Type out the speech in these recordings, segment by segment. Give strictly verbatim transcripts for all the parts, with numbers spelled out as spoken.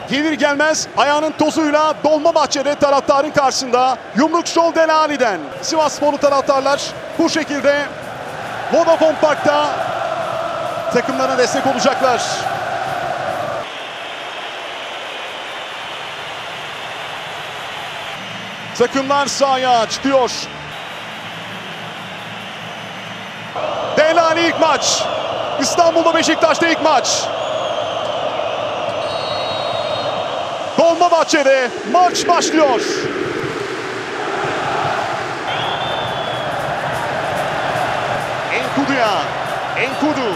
Gelir gelmez ayağının tozuyla Dolmabahçe'de taraftarın karşısında yumruk şov Delali'den. Sivassporlu taraftarlar bu şekilde Vodafone Park'ta takımlarına destek olacaklar. Takımlar sahaya çıkıyor. Delali ilk maç. İstanbul'da Beşiktaş'ta ilk maç. Dolmabahçe'de maç başlıyor. Enkudu'ya. Enkudu.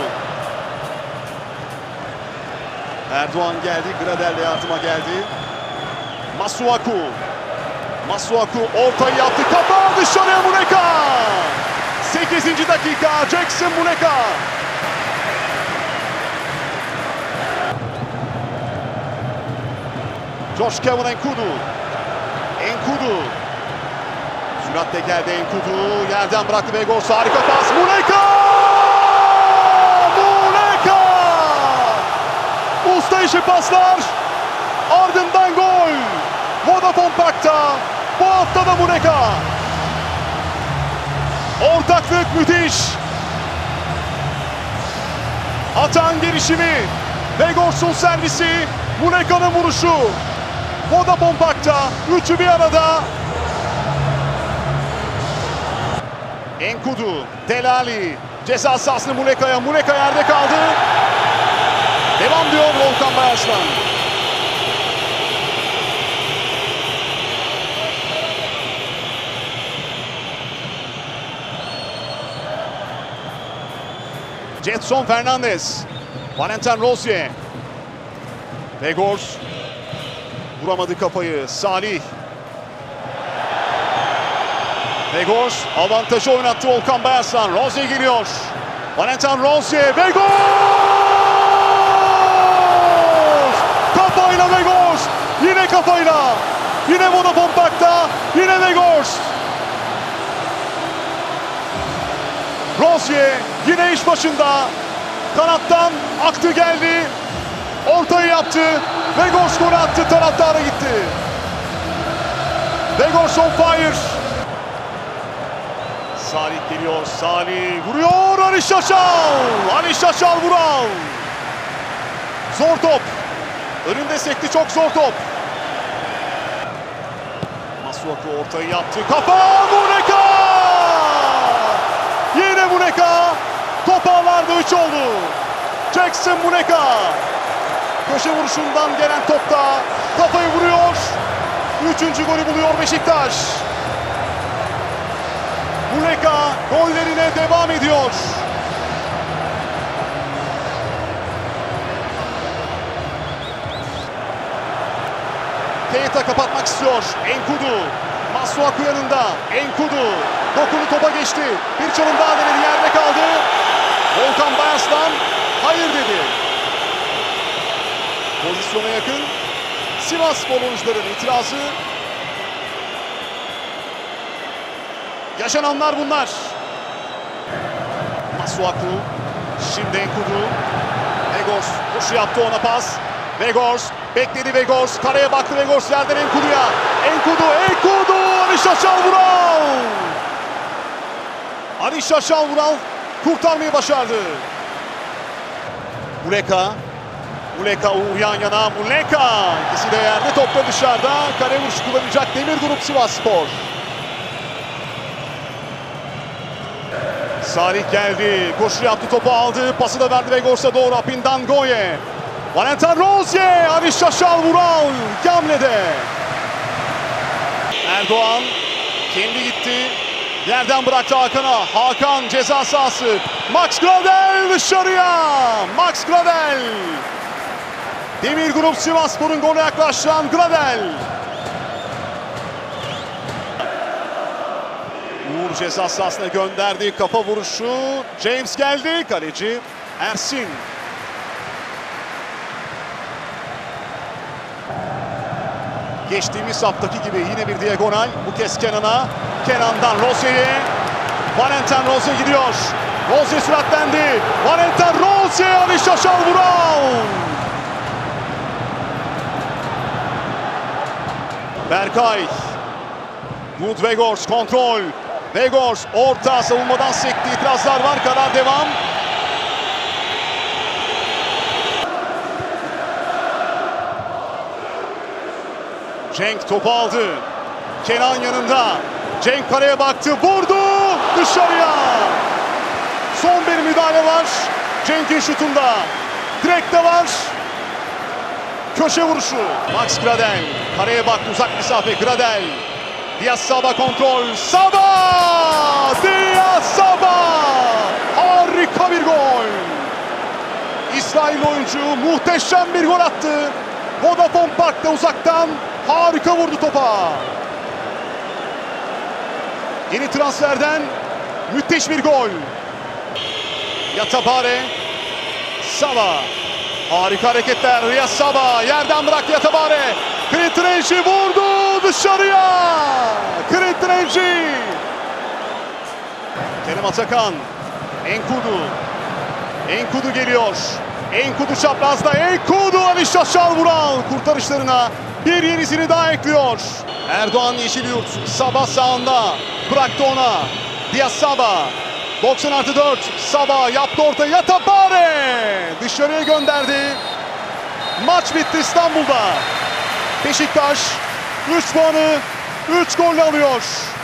Erdoğan geldi. Gradel de yardıma geldi. Masuaku. Masuaku ortayı yaptı. Kafa dışarıya Muleka. sekizinci dakika Jackson Muleka. Josh Kevin Enkudu. Enkudu. Süratle geldi Enkudu. Yerden bıraktı Vegors. Harika pas. Muleka! Muleka! Usta işi paslar. Ardından gol. Vodafone Park'ta bu hafta da Muleka. Ortaklık müthiş. Atan girişimi. Vegors'un servisi. Muleka'nın vuruşu. Vodafone Park'ta üçü bir arada. Enkudu, Delali, ceza sahasını Muleka'ya. Muleka yerde kaldı. Devam diyor Volkan Bayarslan. Jetson Fernandez, Valentin Rozier. Vegors vuramadı kafayı. Salih. Vegors avantajı oynattı Volkan Bayarslan. Rozier geliyor. Valentin Rozier. Vegors! Kafayla Vegors. Yine kafayla. Yine Vodafone Park'ta. Yine Vegors. Rozier yine iş başında. Kanattan aktı geldi. Ortayı yaptı. Vegors golü attı. Taraftara gitti. Vegors on fire. Salih geliyor. Salih vuruyor. Ali Şaşal. Ali Şaşal vural. Zor top. Önünde sekti. Çok zor top. Masuaku ortayı yaptı. Kafa Muleka. Yine Muleka. Top ağlarda üç oldu. Jackson Muleka. Köşe vuruşundan gelen topta kafayı vuruyor. Üçüncü golü buluyor Beşiktaş. Muleka gollerine devam ediyor. Keita kapatmak istiyor. Enkudu. Masuaku yanında. Enkudu. Dokunu topa geçti. Bir çalım daha denedi. Yerde kaldı. Volkan Bayarslan hayır dedi. Pozisyona yakın. Sivasspor oyuncuların itirazı. Yaşananlar bunlar. Masuaku. Şimdi Enkudu. Vegors koşu yaptı, ona pas. Vegors bekledi Vegors. Kareye baktı Vegors, yerden Enkudu'ya. Enkudu, Enkudu! Ali Şaşal Vural! Ali Şaşal Vural kurtarmayı başardı. Muleka. Muleka Uğur yan yana. Muleka! İkisi de yerde, top da dışarıda. Kare vuruşu kullanacak Demir Grup Sivasspor. Salih geldi. Koşu yaptı, topu aldı. Pası da verdi Vegors'a doğru. Apindan Goye. Valentin Rozier. Ali Şaşal Vural. Gamle'de. Erdoğan kendi gitti. Yerden bıraktı Hakan'a. Hakan ceza sahası. Max Gradel dışarıya. Max Gradel. Demir Grup Sivasspor'un golü yaklaşan Gradel. Uğur ceza sahasına gönderdi. Kafa vuruşu. James geldi. Kaleci Ersin. Geçtiğimiz haftaki gibi yine bir diagonal. Bu kez Kenan'a. Kenan'dan Rozier'e. Valentin Rozier gidiyor. Rozier süratlendi. Valentin Rozier. Ali Şaşal Vural. Berkay. Wood Weghorst kontrol. Weghorst orta, savunmadan sekti. İtirazlar var. Karar devam. Cenk topu aldı. Kenan yanında. Cenk kaleye baktı. Vurdu. Dışarıya. Son bir müdahale var. Cenk'in şutunda. Direkte var. Köşe vuruşu. Max Gradel. Kaleye baktı. Uzak mesafe. Gradel. Diaz Saba kontrol. Saba! Diaz Saba! Harika bir gol. İsrail oyuncu muhteşem bir gol attı. Vodafone Park'ta uzaktan harika vurdu topa. Yeni transferden müthiş bir gol. Yatabare. Saba. Harika hareketler. Riyaz Saba yerden bıraktı Yatabare. Clinton Enci vurdu dışarıya. Clinton Enci. Kerim Atakan. Enkudu. Enkudu geliyor. Enkudu çaprazda. Enkudu Ali Şaşal Vural kurtarışlarına bir yenisini daha ekliyor. Erdoğan Yeşilyurt. Saba sağında. Bıraktı ona. Diaz Saba. doksan artı dört. Saba yaptı orta. Yatabare. Dışarıya gönderdi. Maç bitti İstanbul'da. Beşiktaş üç puanı üç golle alıyor.